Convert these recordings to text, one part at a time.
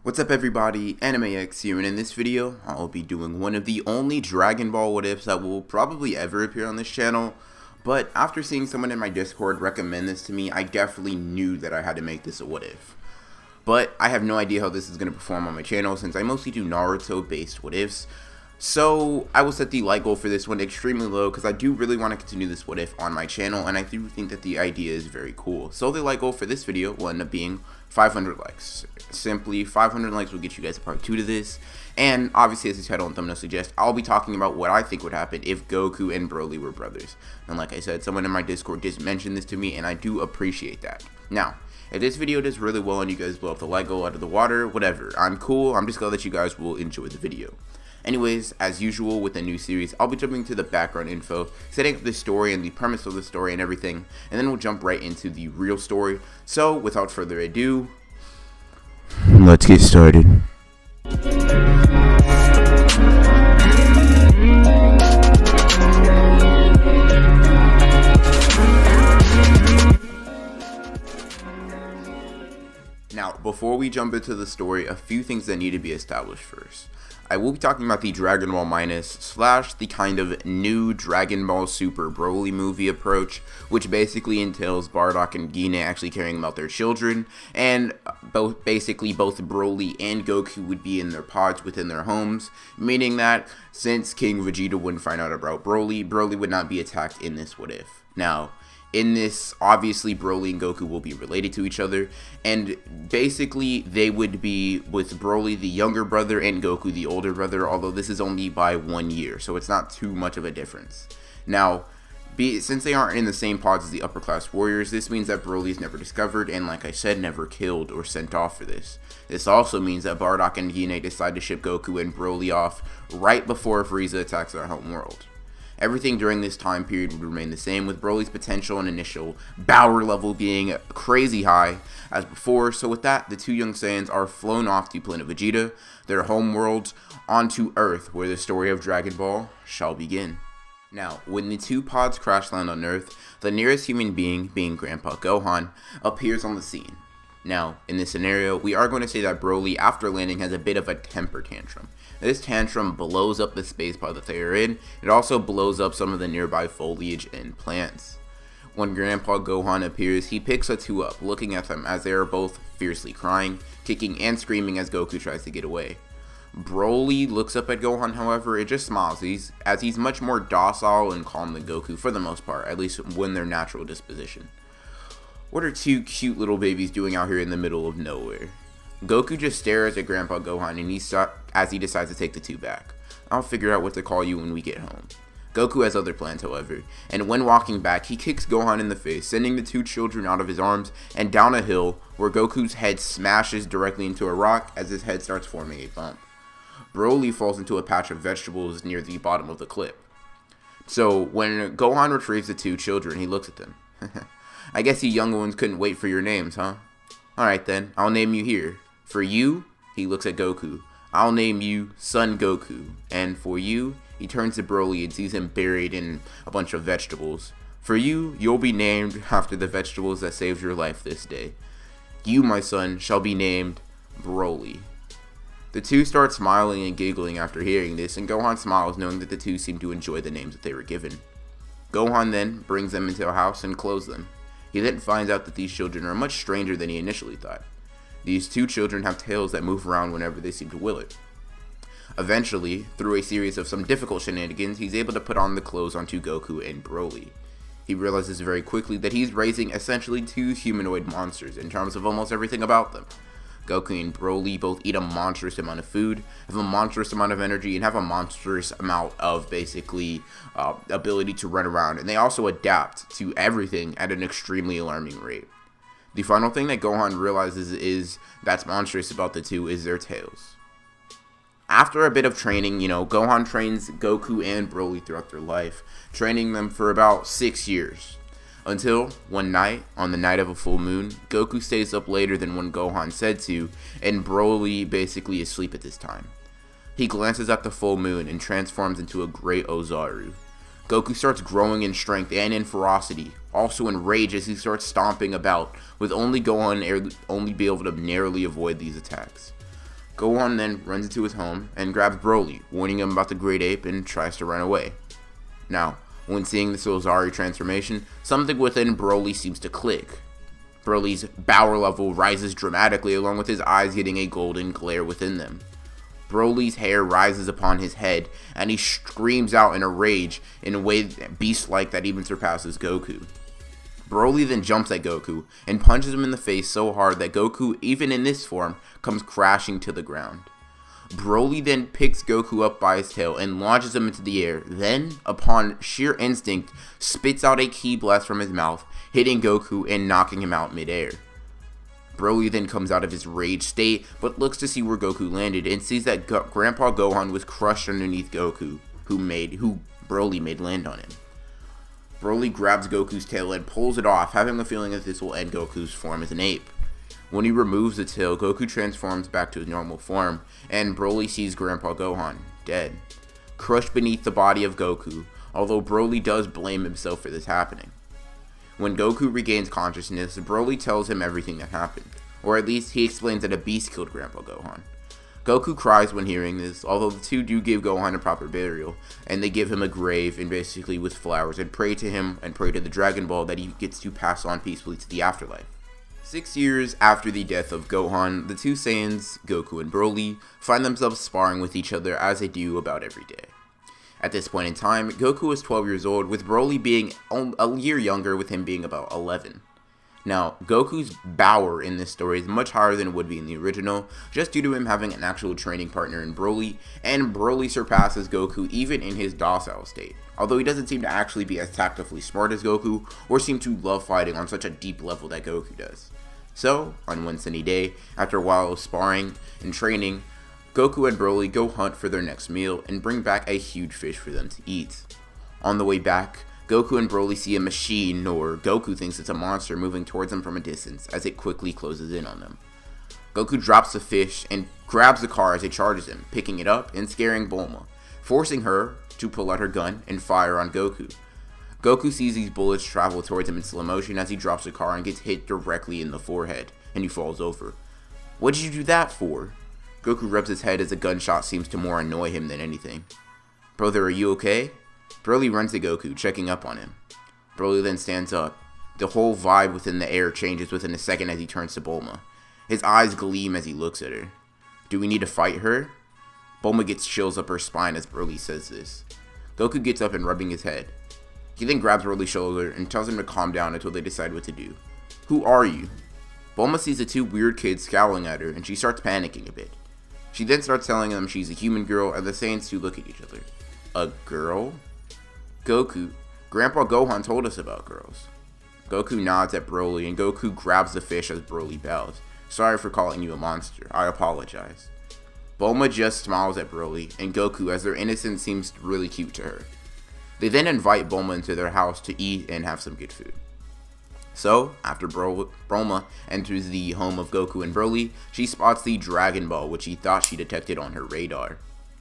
What's up everybody, AnimeX here, and in this video, I'll be doing one of the only Dragon Ball what ifs that will probably ever appear on this channel, but after seeing someone in my Discord recommend this to me, I definitely knew that I had to make this a what if. But I have no idea how this is going to perform on my channel since I mostly do Naruto based what ifs. So I will set the like goal for this one extremely low because I do really want to continue this what if on my channel, and I do think that the idea is very cool. So the like goal for this video will end up being 500 likes. Simply 500 likes will get you guys a part 2 to this, and obviously as the title and thumbnail suggest, I'll be talking about what I think would happen if Goku and Broly were brothers. And like I said, someone in my Discord just mentioned this to me and I do appreciate that. Now, if this video does really well and you guys blow up the like goal out of the water, whatever, I'm cool. I'm just glad that you guys will enjoy the video. Anyways, as usual with the new series, I'll be jumping to the background info, setting up the story and the premise of the story and everything, and then we'll jump right into the real story. So, without further ado, let's get started. Now, before we jump into the story, a few things that need to be established first. I will be talking about the Dragon Ball Minus / the kind of new Dragon Ball Super Broly movie approach, which basically entails Bardock and Gine actually caring about their children, and both Broly and Goku would be in their pods within their homes, meaning that since King Vegeta wouldn't find out about Broly would not be attacked in this what if. Now, in this, obviously, Broly and Goku will be related to each other, and basically, they would be with Broly, the younger brother, and Goku, the older brother, although this is only by 1 year, so it's not too much of a difference. Now, since they aren't in the same pods as the upper class warriors, this means that Broly is never discovered, and like I said, never killed or sent off for this. This also means that Bardock and Gine decide to ship Goku and Broly off right before Frieza attacks their home world. Everything during this time period would remain the same, with Broly's potential and initial power level being crazy high as before. So with that, the two young Saiyans are flown off to Planet Vegeta, their home world, onto Earth, where the story of Dragon Ball shall begin. Now, when the two pods crash land on Earth, the nearest human being Grandpa Gohan, appears on the scene. Now, in this scenario, we are going to say that Broly, after landing, has a bit of a temper tantrum. This tantrum blows up the space pod that they are in. It also blows up some of the nearby foliage and plants. When Grandpa Gohan appears, he picks the two up, looking at them as they are both fiercely crying, kicking and screaming as Goku tries to get away. Broly looks up at Gohan, however, and just smiles, as he's much more docile and calm than Goku for the most part, at least when their natural disposition. What are two cute little babies doing out here in the middle of nowhere? Goku just stares at Grandpa Gohan and as he decides to take the two back. I'll figure out what to call you when we get home. Goku has other plans, however, and when walking back, he kicks Gohan in the face, sending the two children out of his arms and down a hill where Goku's head smashes directly into a rock as his head starts forming a bump. Broly falls into a patch of vegetables near the bottom of the cliff. So when Gohan retrieves the two children, he looks at them. I guess you young ones couldn't wait for your names, huh? Alright then, I'll name you here. For you, he looks at Goku, I'll name you Son Goku. And for you, he turns to Broly and sees him buried in a bunch of vegetables. For you, you'll be named after the vegetables that saved your life this day. You, my son, shall be named Broly. The two start smiling and giggling after hearing this, and Gohan smiles knowing that the two seem to enjoy the names that they were given. Gohan then brings them into a house and clothes them. He then finds out that these children are much stranger than he initially thought. These two children have tails that move around whenever they seem to will it. Eventually, through a series of some difficult shenanigans, he's able to put on the clothes onto Goku and Broly. He realizes very quickly that he's raising essentially two humanoid monsters in terms of almost everything about them. Goku and Broly both eat a monstrous amount of food, have a monstrous amount of energy, and have a monstrous amount of basically ability to run around, and they also adapt to everything at an extremely alarming rate. The final thing that Gohan realizes that's monstrous about the two is their tails. After a bit of training, Gohan trains Goku and Broly throughout their life, training them for about 6 years. Until, one night, on the night of a full moon, Goku stays up later than when Gohan said to, and Broly basically is asleep at this time. He glances at the full moon and transforms into a great Ozaru. Goku starts growing in strength and in ferocity, also in rage as he starts stomping about, with only Gohan only be able to narrowly avoid these attacks. Gohan then runs into his home and grabs Broly, warning him about the Great Ape, and tries to run away. Now, when seeing the Silzari transformation, something within Broly seems to click. Broly's power level rises dramatically, along with his eyes getting a golden glare within them. Broly's hair rises upon his head, and he screams out in a rage in a way beast-like that even surpasses Goku. Broly then jumps at Goku and punches him in the face so hard that Goku, even in this form, comes crashing to the ground. Broly then picks Goku up by his tail and launches him into the air, then, upon sheer instinct, spits out a ki blast from his mouth, hitting Goku and knocking him out mid-air. Broly then comes out of his rage state, but looks to see where Goku landed and sees that Grandpa Gohan was crushed underneath Goku, who Broly made land on him. Broly grabs Goku's tail and pulls it off, having the feeling that this will end Goku's form as an ape. When he removes the tail, Goku transforms back to his normal form, and Broly sees Grandpa Gohan, dead, crushed beneath the body of Goku, although Broly does blame himself for this happening. When Goku regains consciousness, Broly tells him everything that happened, or at least he explains that a beast killed Grandpa Gohan. Goku cries when hearing this, although the two do give Gohan a proper burial, and they give him a grave and basically with flowers and pray to him and pray to the Dragon Ball that he gets to pass on peacefully to the afterlife. 6 years after the death of Gohan, the two Saiyans, Goku and Broly, find themselves sparring with each other as they do about every day. At this point in time, Goku is 12 years old, with Broly being a year younger, with him being about 11. Now, Goku's power in this story is much higher than it would be in the original, just due to him having an actual training partner in Broly, and Broly surpasses Goku even in his docile state, although he doesn't seem to actually be as tactically smart as Goku, or seem to love fighting on such a deep level that Goku does. So, on one sunny day, after a while of sparring and training, Goku and Broly go hunt for their next meal and bring back a huge fish for them to eat. On the way back, Goku and Broly see a machine, or Goku thinks it's a monster, moving towards them from a distance as it quickly closes in on them. Goku drops the fish and grabs the car as it charges him, picking it up and scaring Bulma, forcing her to pull out her gun and fire on Goku. Goku sees these bullets travel towards him in slow motion as he drops the car and gets hit directly in the forehead, and he falls over. "What did you do that for?" Goku rubs his head as a gunshot seems to more annoy him than anything. "Brother, are you okay?" Broly runs to Goku, checking up on him. Broly then stands up. The whole vibe within the air changes within a second as he turns to Bulma. His eyes gleam as he looks at her. "Do we need to fight her?" Bulma gets chills up her spine as Broly says this. Goku gets up and rubbing his head. He then grabs Broly's shoulder and tells him to calm down until they decide what to do. "Who are you?" Bulma sees the two weird kids scowling at her, and she starts panicking a bit. She then starts telling them she's a human girl, and the Saiyans two look at each other. "A girl?" "Goku, Grandpa Gohan told us about girls." Goku nods at Broly, and Goku grabs the fish as Broly bows. "Sorry for calling you a monster. I apologize." Bulma just smiles at Broly and Goku as their innocence seems really cute to her. They then invite Bulma into their house to eat and have some good food. So, after Bulma enters the home of Goku and Broly, she spots the Dragon Ball, which she thought she detected on her radar.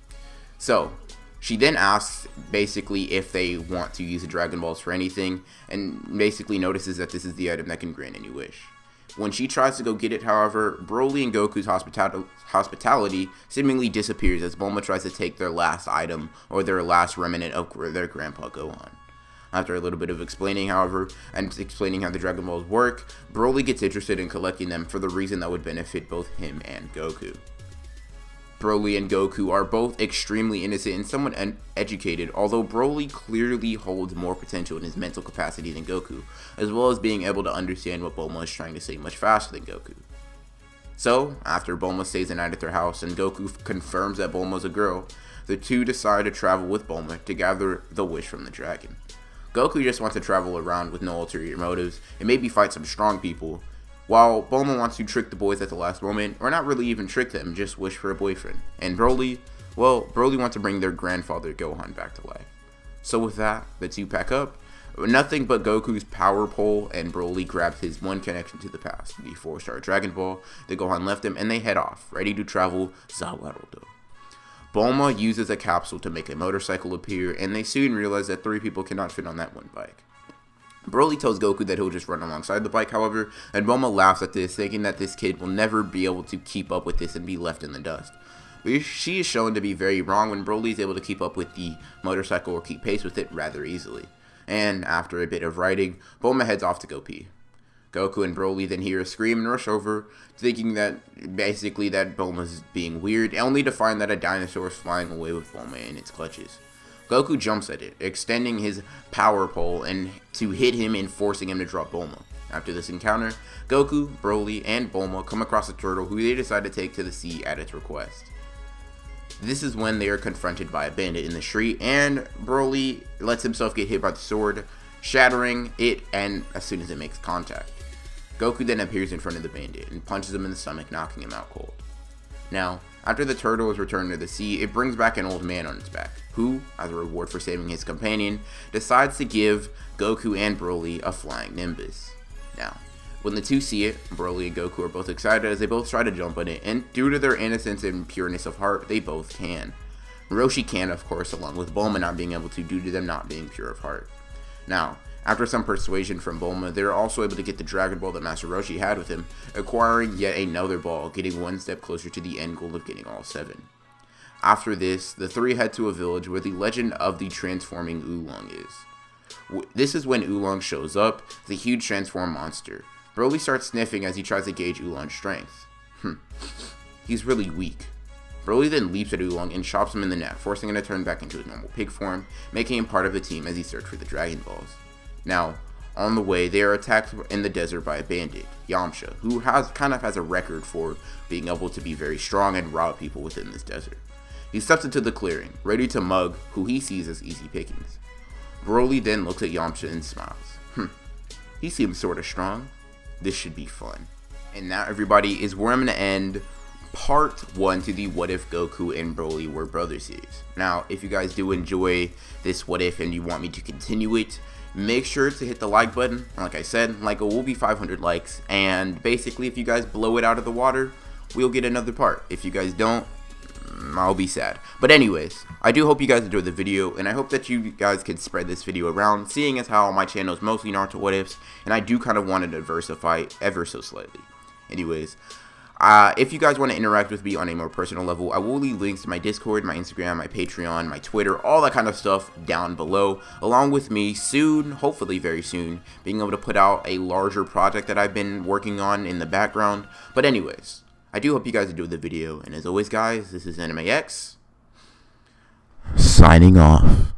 So, she then asks basically if they want to use the Dragon Balls for anything, and basically notices that this is the item that can grant any wish. When she tries to go get it, however, Broly and Goku's hospitality seemingly disappears as Bulma tries to take their last item, or their last remnant of their Grandpa Gohan. After a little bit of explaining, however, and explaining how the Dragon Balls work, Broly gets interested in collecting them for the reason that would benefit both him and Goku. Broly and Goku are both extremely innocent and somewhat educated, although Broly clearly holds more potential in his mental capacity than Goku, as well as being able to understand what Bulma is trying to say much faster than Goku. So, after Bulma stays the night at their house and Goku confirms that Bulma's a girl, the two decide to travel with Bulma to gather the wish from the dragon. Goku just wants to travel around with no ulterior motives and maybe fight some strong people, while Bulma wants to trick the boys at the last moment, or not really even trick them, just wish for a boyfriend. And Broly, well, Broly wants to bring their grandfather Gohan back to life. So with that, the two pack up. Nothing but Goku's power pole, and Broly grabs his one connection to the past, the 4-star Dragon Ball that Gohan left him, and they head off, ready to travel Zawarudo. Bulma uses a capsule to make a motorcycle appear, and they soon realize that 3 people cannot fit on that one bike. Broly tells Goku that he'll just run alongside the bike, however, and Bulma laughs at this, thinking that this kid will never be able to keep up with this and be left in the dust. But she is shown to be very wrong when Broly is able to keep up with the motorcycle or keep pace with it rather easily. And after a bit of riding, Bulma heads off to go pee. Goku and Broly then hear a scream and rush over, thinking that basically that Bulma's being weird, only to find that a dinosaur is flying away with Bulma in its clutches. Goku jumps at it, extending his power pole and to hit him and forcing him to drop Bulma. After this encounter, Goku, Broly, and Bulma come across a turtle who they decide to take to the sea at its request. This is when they are confronted by a bandit in the street, and Broly lets himself get hit by the sword, shattering it and as soon as it makes contact. Goku then appears in front of the bandit and punches him in the stomach, knocking him out cold. Now, after the turtle is returned to the sea, it brings back an old man on its back, who, as a reward for saving his companion, decides to give Goku and Broly a flying Nimbus. Now, when the two see it, Broly and Goku are both excited as they both try to jump on it, and due to their innocence and pureness of heart, they both can. Roshi can, of course, along with Bulma not being able to due to them not being pure of heart. Now, after some persuasion from Bulma, they are also able to get the Dragon Ball that Master Roshi had with him, acquiring yet another ball, getting one step closer to the end goal of getting all 7. After this, the three head to a village where the legend of the transforming Oolong is. This is when Oolong shows up, the huge transform monster. Broly starts sniffing as he tries to gauge Oolong's strength. He's really weak. Broly then leaps at Oolong and chops him in the neck, forcing him to turn back into his normal pig form, making him part of the team as he searches for the Dragon Balls. Now, on the way, they are attacked in the desert by a bandit, Yamcha, who has a record for being able to be very strong and rob people within this desert. He steps into the clearing, ready to mug who he sees as easy pickings. Broly then looks at Yamcha and smiles. He seems sorta strong. This should be fun. And now, everybody, is where I'm going to end part 1 to the What If Goku and Broly Were Brothers series. Now, if you guys do enjoy this What If and you want me to continue it, make sure to hit the like button. Like I said, like it will be 500 likes, and basically if you guys blow it out of the water, we'll get another part. If you guys don't, I'll be sad. But anyways, I do hope you guys enjoyed the video, and I hope that you guys can spread this video around, seeing as how my channel is mostly Naruto What Ifs, and I do kind of want to diversify ever so slightly. Anyways, if you guys want to interact with me on a more personal level, I will leave links to my Discord, my Instagram, my Patreon, my Twitter, all that kind of stuff down below, along with me soon, hopefully very soon, being able to put out a larger project that I've been working on in the background. But anyways, I do hope you guys enjoyed the video, and as always guys, this is AnimeX, signing off.